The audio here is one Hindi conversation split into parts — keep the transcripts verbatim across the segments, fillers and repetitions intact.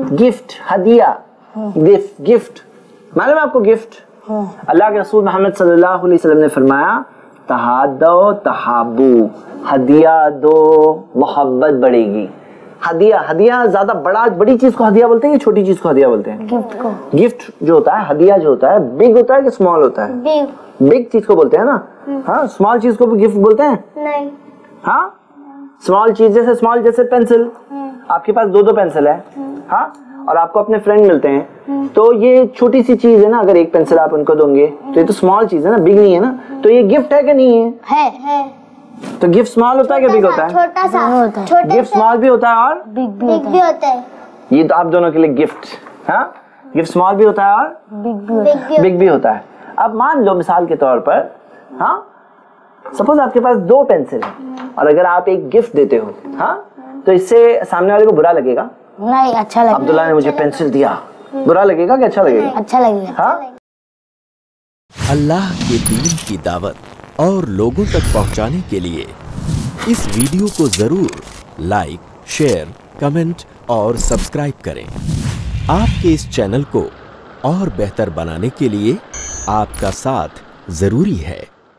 गिफ्ट, हदिया, गिफ्ट, गिफ्ट मालूम है आपको गिफ्ट? अल्लाह के रसूल मोहम्मद सल्लल्लाहु अलैहि वसल्लम ने फरमाया तहादो तहाबू, हदिया दो मोहब्बत बढ़ेगी। हदिया, हदिया ज्यादा बड़ा बड़ी चीज को हदिया बोलते हैं कि छोटी चीज को हदिया बोलते हैं? गिफ्ट को। गिफ्ट जो होता है, हदिया जो होता है, बिग होता है कि स्मॉल होता है? बिग। बिग चीज को बोलते हैं ना। हाँ, स्मॉल चीज को भी गिफ्ट बोलते हैं? नहीं। हाँ, स्मॉल चीज जैसे स्मॉल जैसे पेंसिल, आपके पास दो दो पेंसिल है, हाँ, और आपको अपने फ्रेंड मिलते हैं, तो ये छोटी सी चीज है ना, अगर एक पेंसिल आप उनको दोगे तो ये तो स्मॉल चीज है ना, बिग नहीं है ना, तो ये गिफ्ट है कि नहीं है? है, है। तो गिफ्ट स्मॉल होता है कि बिग होता है? छोटा सा होता है। गिफ्ट स्मॉल भी होता है और बिग भी होता है। ये तो आप दोनों के लिए गिफ्ट, हाँ, गिफ्ट स्मॉल भी होता है और बिग बिग भी होता है। अब मान लो मिसाल के तौर पर, हाँ, सपोज आपके पास दो पेंसिल है और अगर आप एक गिफ्ट देते हो, हाँ, तो इससे सामने वाले को बुरा लगेगा? नहीं, अच्छा लगेगा। अब्दुल्ला ने मुझे पेंसिल दिया, बुरा लगेगा कि अच्छा लगेगा? अच्छा लगेगा। हाँ? अल्लाह के दीन की दावत और लोगों तक पहुंचाने के लिए इस वीडियो को जरूर लाइक, शेयर, कमेंट और सब्सक्राइब करें। आपके इस चैनल को और बेहतर बनाने के लिए आपका साथ जरूरी है।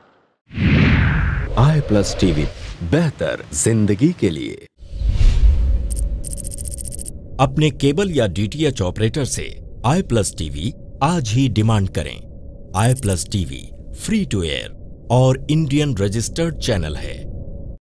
आई प्लस टीवी, बेहतर जिंदगी के लिए। अपने केबल या डीटीएच ऑपरेटर से आई प्लस टीवी आज ही डिमांड करें। I plus TV free to air और इंडियन रजिस्टर्ड चैनल है।